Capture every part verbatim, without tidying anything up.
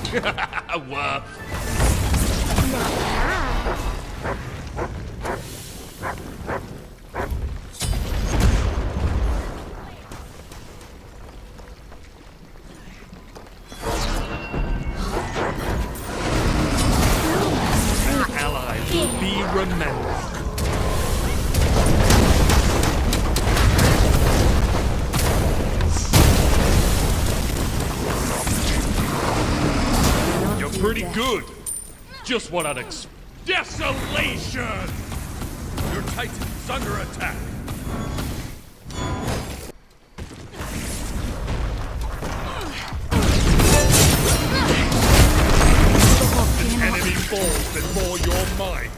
Worth. Allies will be remembered. Pretty good. Just what I'd expect. Desolation! Your Titan's under attack. An enemy falls before your might.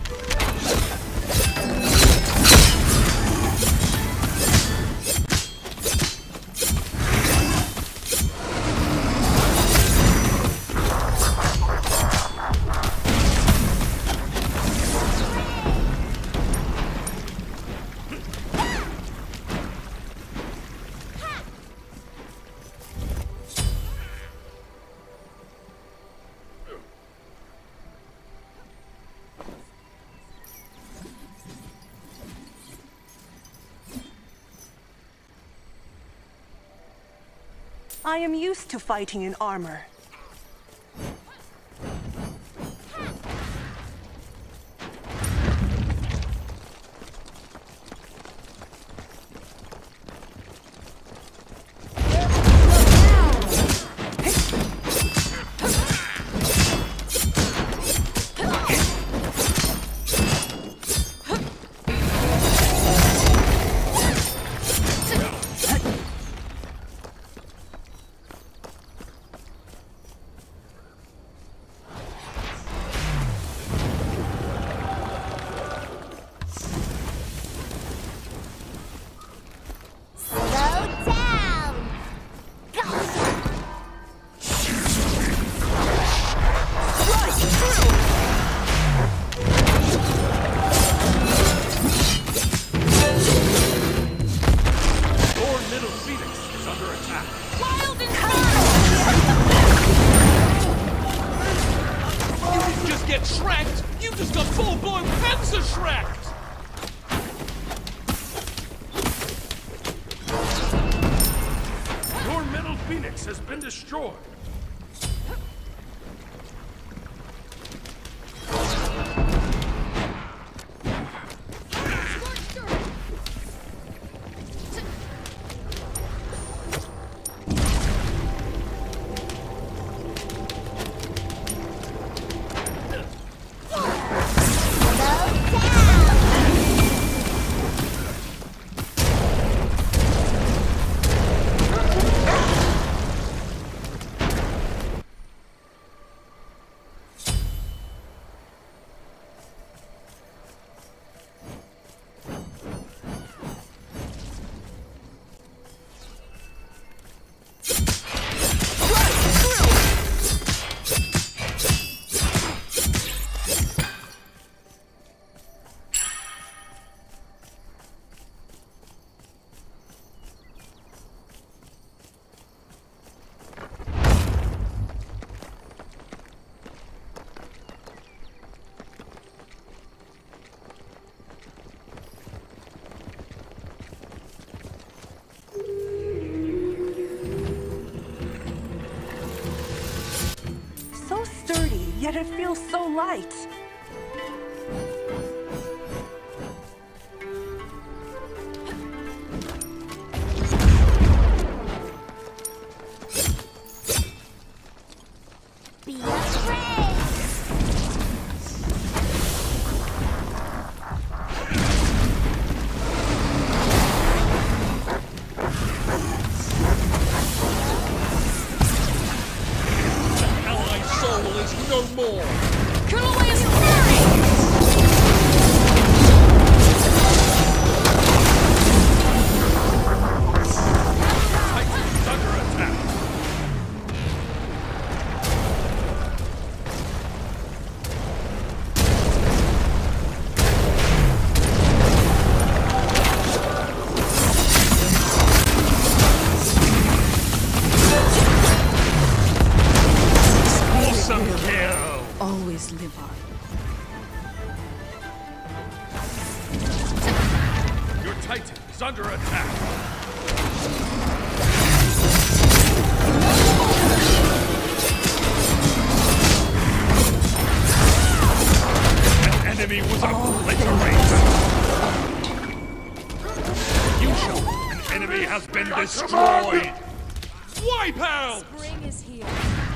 I am used to fighting in armor. Phoenix has been destroyed. Yet it feels so light. Be afraid! No more! Kulaway is ready! Titan's under attack! always live on. Your Titan is under attack. An enemy was obliterated. You show an enemy has been destroyed. Wipe out! Spring is here.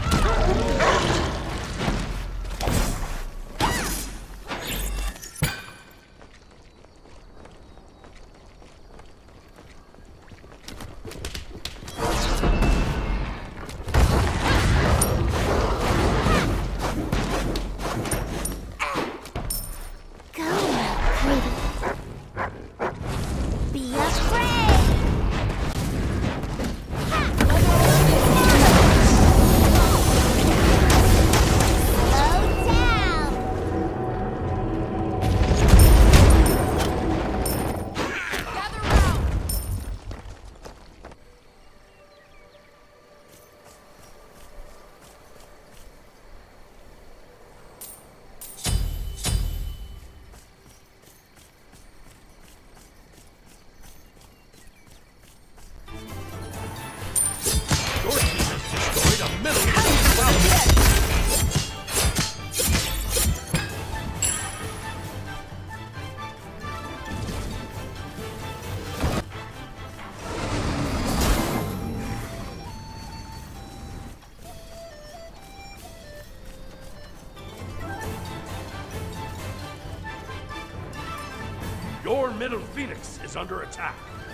Your middle Phoenix is under attack.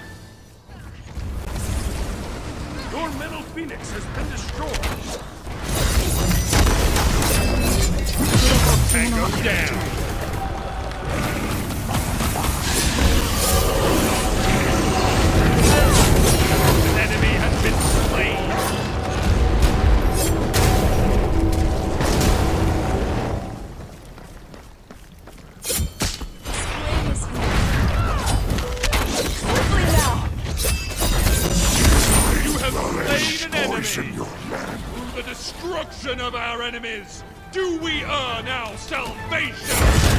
Your middle Phoenix has been destroyed. Tango down. An enemy has been slain. Through the destruction of our enemies, do we earn our salvation?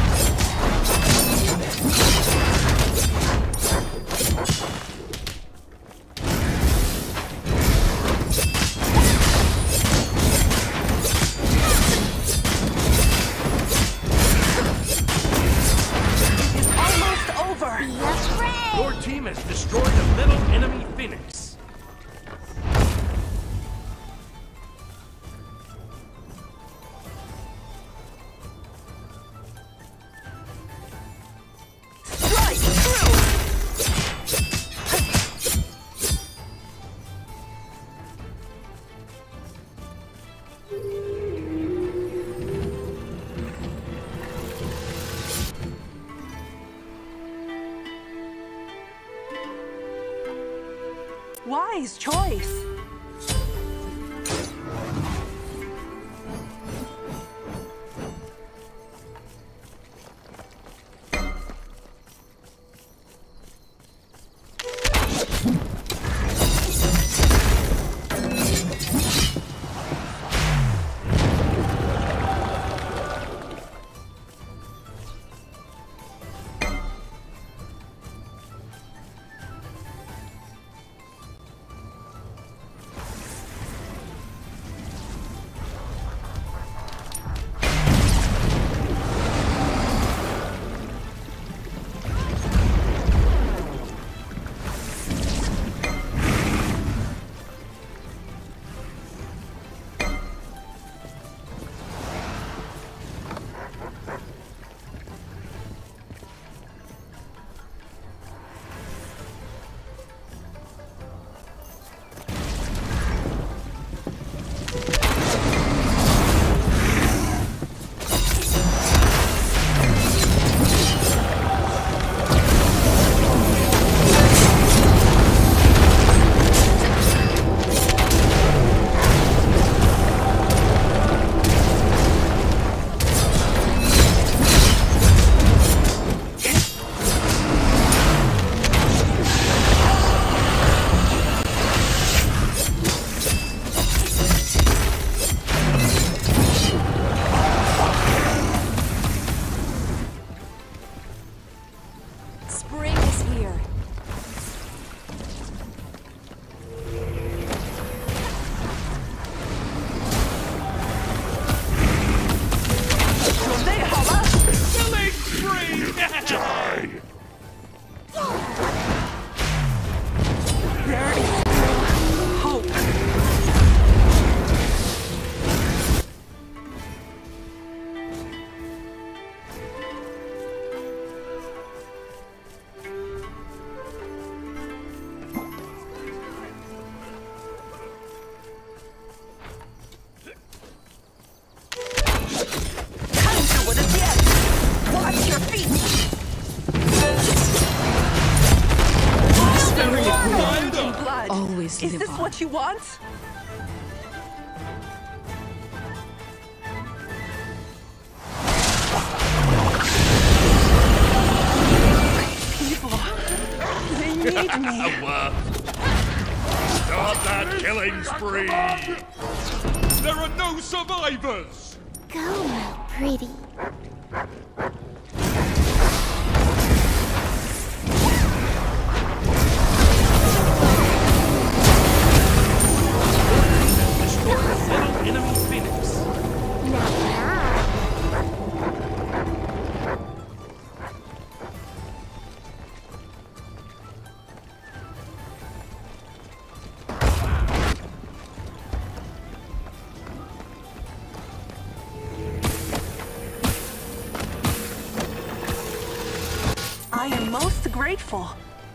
It's almost over. Be afraid. Your team has destroyed a middle enemy Phoenix. Wise choice. what you want? People, they need me. Stop that killing spree! There are no survivors! Go, my pretty. Destroy a fellow enemy Phoenix. Now, now. I am most grateful.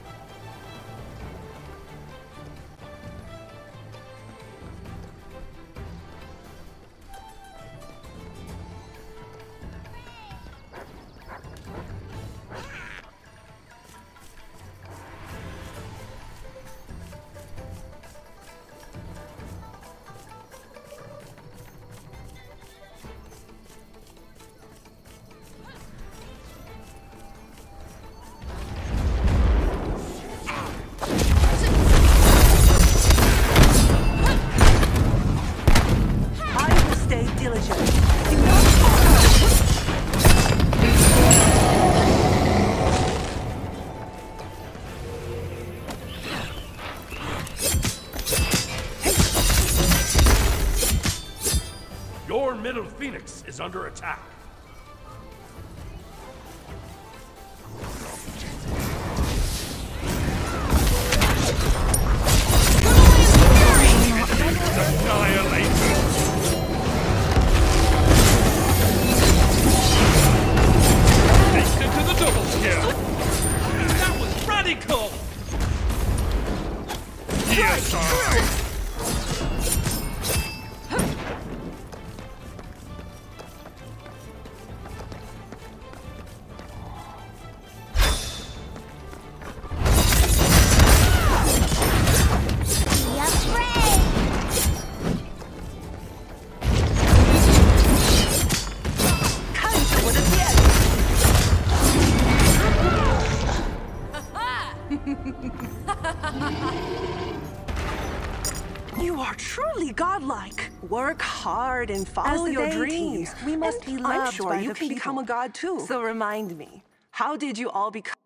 Your middle Phoenix is under attack. Annihilated. Sneaked into the double kill. That was radical. Yes, I. You are truly godlike. Work hard and follow As your they dreams. tease, we must And be I'm loved sure by you the can become people. a god too. So remind me, how did you all become?